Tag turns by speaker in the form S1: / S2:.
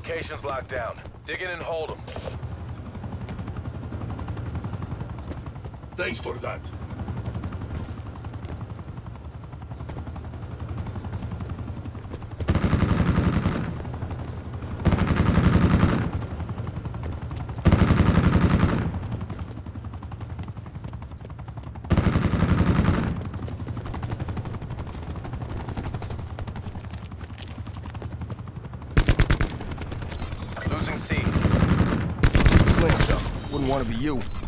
S1: location's locked down. Dig in and hold them.
S2: Thanks for that.
S1: Losing C.
S3: Slim, wouldn't want to be you.